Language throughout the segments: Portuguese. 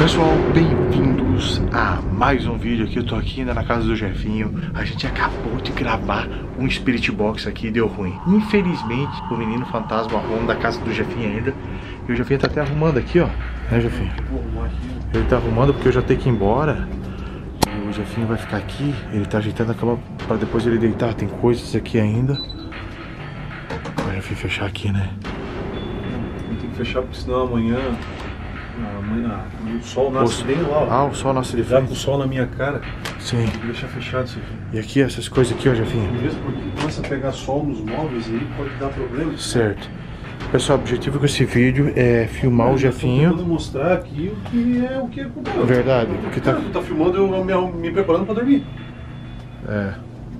Pessoal, bem-vindos a mais um vídeo aqui. Eu tô aqui ainda na casa do Jefinho. A gente acabou de gravar um Spirit Box aqui e deu ruim. Infelizmente, o menino fantasma arruma da casa do Jefinho ainda. E o Jefinho tá até arrumando aqui, ó. Né, Jefinho? Ele tá arrumando porque eu já tenho que ir embora. O Jefinho vai ficar aqui. Ele tá ajeitando a cama pra depois ele deitar. Tem coisas aqui ainda. Vai, Jefinho, fechar aqui, né? Tem que fechar porque senão amanhã o sol nasce bem lá, ó. Ah, o sol nasce de Já frente. com o sol na minha cara. Sim. Tem que deixar fechado isso aqui. E aqui, essas coisas aqui, ó, Jefinho. Mesmo porque começa a pegar sol nos móveis aí, pode dar problema. Certo. Pessoal, o objetivo com esse vídeo é filmar o Jefinho. Eu tô tentando mostrar aqui o que aconteceu. Verdade. O que tá filmando eu me preparando pra dormir. É.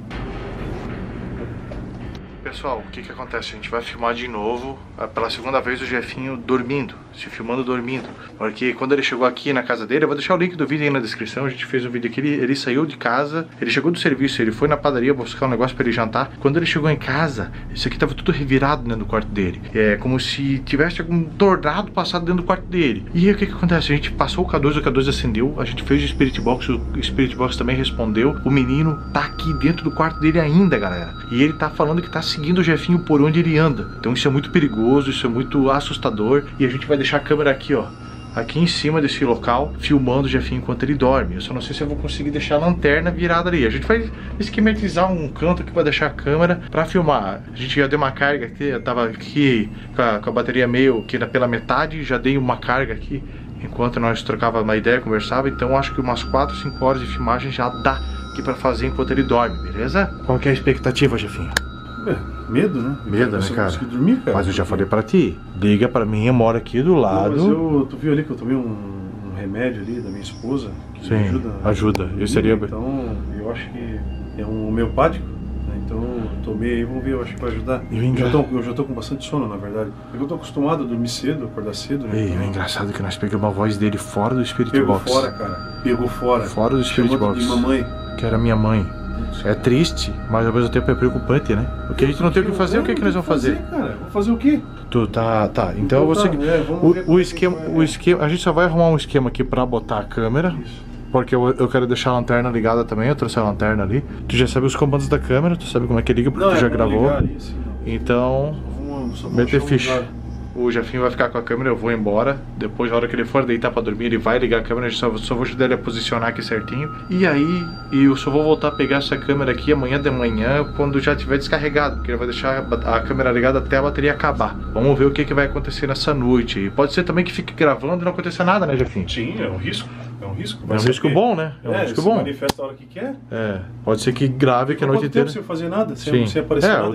Pessoal, o que acontece? A gente vai filmar de novo, pela segunda vez, o Jefinho dormindo, se filmando dormindo. Porque quando ele chegou aqui na casa dele, eu vou deixar o link do vídeo aí na descrição. A gente fez um vídeo aqui, ele saiu de casa, ele chegou do serviço, ele foi na padaria buscar um negócio pra ele jantar. Quando ele chegou em casa, isso aqui tava tudo revirado dentro do quarto dele. É como se tivesse algum tornado passado dentro do quarto dele. E aí o que acontece? A gente passou o K2 acendeu, a gente fez o Spirit Box, o Spirit Box também respondeu. O menino tá aqui dentro do quarto dele ainda, galera. E ele tá falando que tá seguindo o Jefinho por onde ele anda. Então isso é muito perigoso, isso é muito assustador. E a gente vai deixar a câmera aqui, ó, aqui em cima desse local, filmando o Jefinho enquanto ele dorme. Eu só não sei se eu vou conseguir deixar a lanterna virada ali. A gente vai esquematizar um canto que vai deixar a câmera pra filmar. A gente já deu uma carga aqui, eu tava aqui com a bateria meio que pela metade, já dei uma carga aqui enquanto nós trocava uma ideia, conversava. Então acho que umas 4, 5 horas de filmagem já dá aqui pra fazer enquanto ele dorme, beleza? Qual que é a expectativa, Jefinho? Medo, né? Medo, né, cara? Dormir, cara? Mas eu já falei pra ti, liga pra mim, eu moro aqui do lado. Não, mas tu viu ali que eu tomei um remédio ali da minha esposa que sim, ajuda. Eu seria... Então, eu acho que é um homeopático, né? Então eu tomei aí, vamos ver, eu acho que vai ajudar. Eu já tô com bastante sono, na verdade. Eu tô acostumado a dormir cedo, acordar cedo, né? E então... é engraçado que nós pegamos a voz dele fora do Spirit Box. Pegou fora, cara. Pegou fora. Fora do Spirit Box. De mamãe. Que era minha mãe. É triste, mas ao mesmo tempo é preocupante, né? Porque a gente não tem o que fazer, o que nós vamos fazer? Cara, vou fazer o quê? Tu tá. Então eu vou seguir. O esquema, a gente só vai arrumar um esquema aqui pra botar a câmera. Isso. Porque eu quero deixar a lanterna ligada também, eu trouxe a lanterna ali. Tu já sabe os comandos da câmera, tu sabe como é que liga, porque tu já gravou. Ali, assim, então, meter ficha. O Jefinho vai ficar com a câmera, eu vou embora. Depois, na hora que ele for deitar pra dormir, ele vai ligar a câmera. Eu só vou ajudar ele a posicionar aqui certinho. E aí, eu só vou voltar a pegar essa câmera aqui amanhã de manhã, quando já tiver descarregado. Porque ele vai deixar a câmera ligada até a bateria acabar. Vamos ver o que vai acontecer nessa noite. E pode ser também que fique gravando e não aconteça nada, né, Jefinho? Sim, é um risco. É um risco. É um risco bom, né? É um risco bom. Manifesta a hora que quer. É, pode ser que grave que a noite inteira. Sem fazer nada, sem aparecer nada.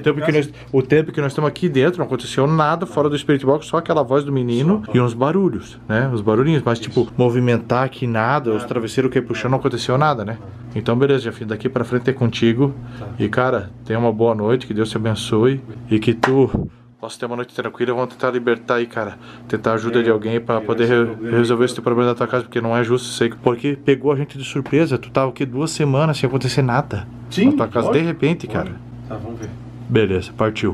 O tempo que nós estamos aqui dentro, não aconteceu nada fora do Spirit Box, só aquela voz do menino e uns barulhos, né? Os barulhinhos, mas tipo, movimentar aqui nada, os travesseiros cair pro chão, não aconteceu nada, né? Então beleza, Jefinho, daqui pra frente é contigo. E cara, tenha uma boa noite, que Deus te abençoe e que tu possa ter uma noite tranquila. Vamos tentar libertar aí, cara, tentar a ajuda de alguém pra poder resolver esse problema da tua casa, porque não é justo isso aí, porque pegou a gente de surpresa. Tu tava aqui 2 semanas sem acontecer nada na tua casa, de repente, cara. Tá, vamos ver. Beleza, partiu.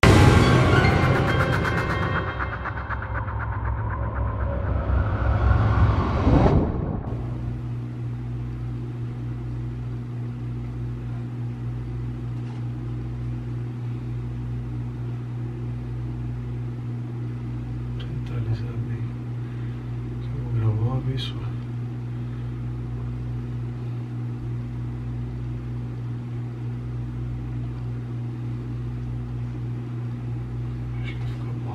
Isso. Acho que ficou bom.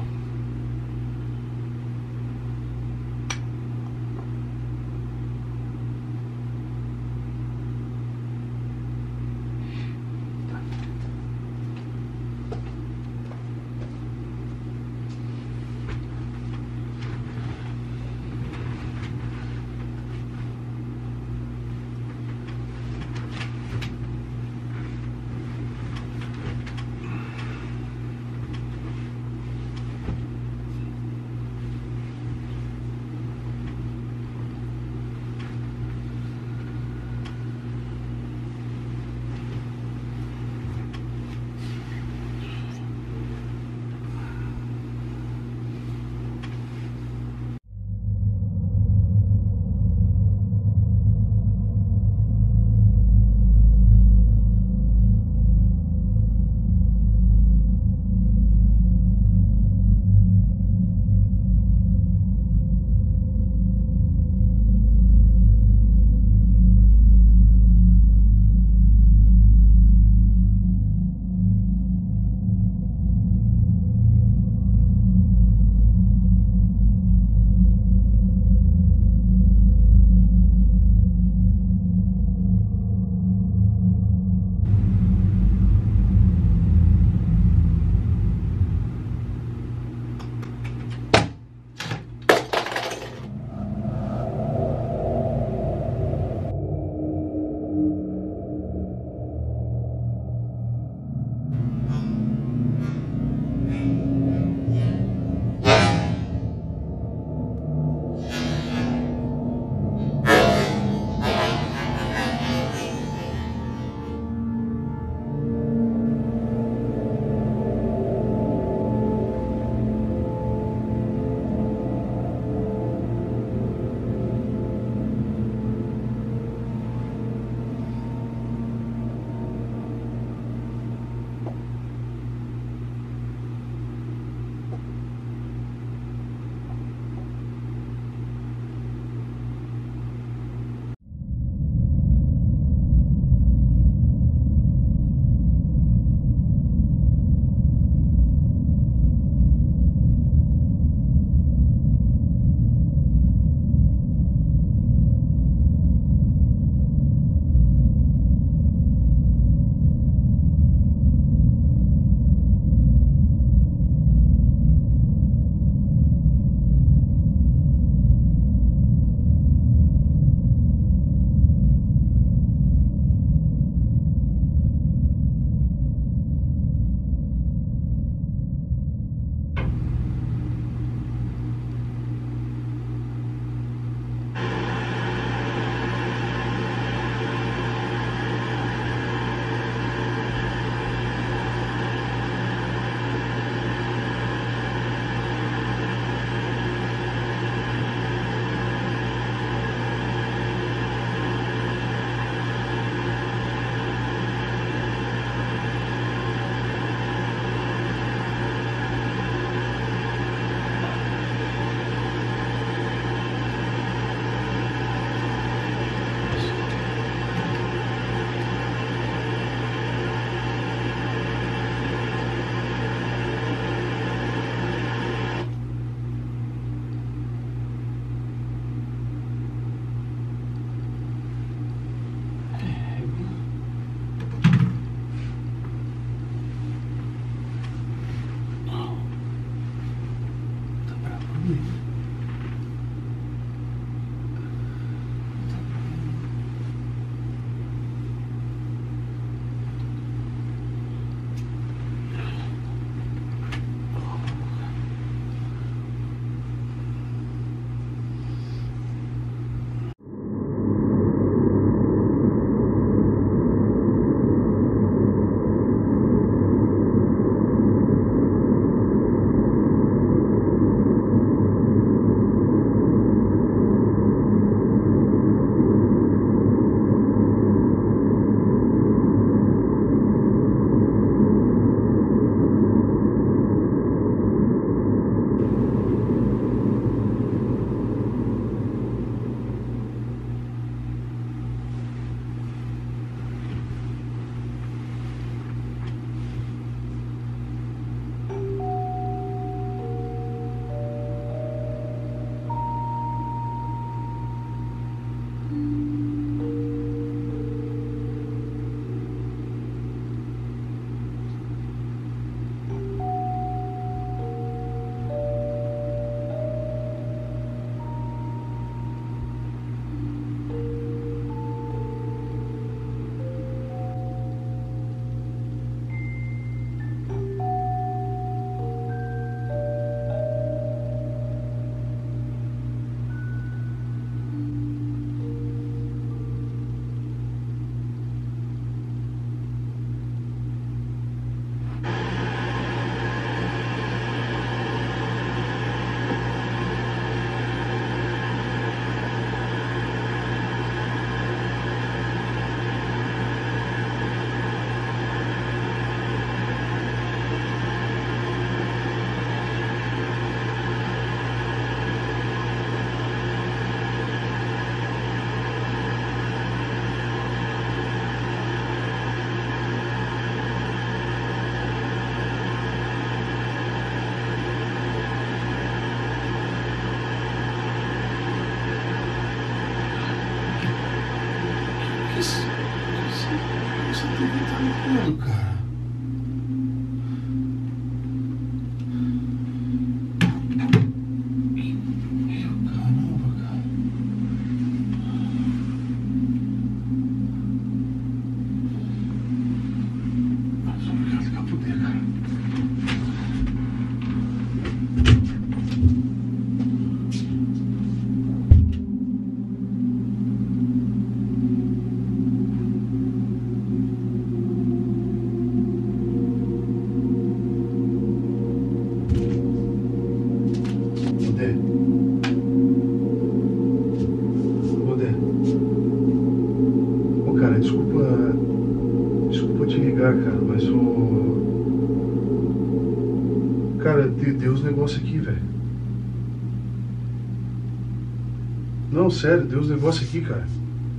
Essa TV tá ligando, cara. Caramba, cara. Só obrigado que eu puder, cara. Ô, cara, desculpa te ligar, cara, mas cara, deu os negócios aqui, velho. Não, sério, deu os negócios aqui, cara.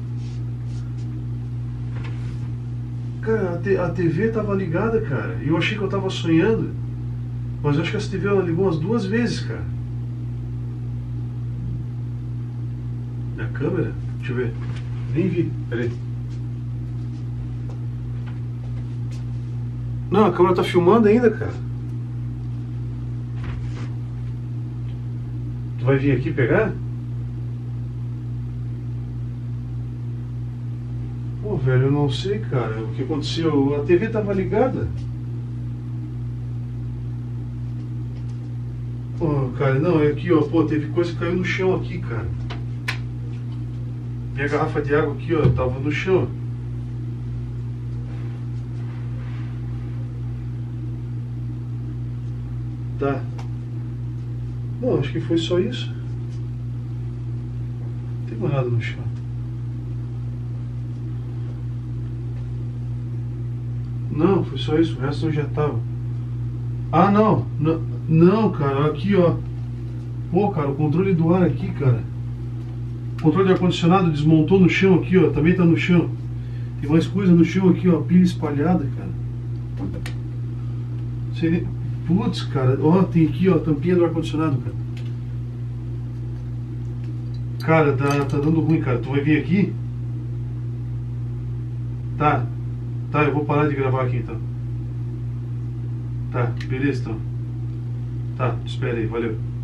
Cara, a TV tava ligada, cara, e eu achei que eu tava sonhando, mas eu acho que essa TV ela ligou umas 2 vezes, cara. Na câmera? Deixa eu ver. Nem vi, peraí. Não, a câmera tá filmando ainda, cara. Tu vai vir aqui pegar? Pô, velho, eu não sei, cara. O que aconteceu? A TV tava ligada. Pô, cara, não, é aqui, ó. Pô, teve coisa que caiu no chão aqui, cara. Minha garrafa de água aqui, ó, tava no chão. Tá. Não, acho que foi só isso. Não tem mais nada no chão. Não, foi só isso. O resto eu já tava. Ah, não. Não, cara. Aqui, ó. Pô, cara, o controle do ar aqui, cara. O controle de ar-condicionado desmontou no chão aqui, ó. Também tá no chão. Tem mais coisa no chão aqui, ó. Pilha espalhada, cara. Putz, cara. Ó, tem aqui, ó. Tampinha do ar-condicionado, cara. Cara, tá dando ruim, cara. Tu vai vir aqui? Tá. Tá, eu vou parar de gravar aqui, então. Tá, beleza, então. Tá, te espera aí. Valeu.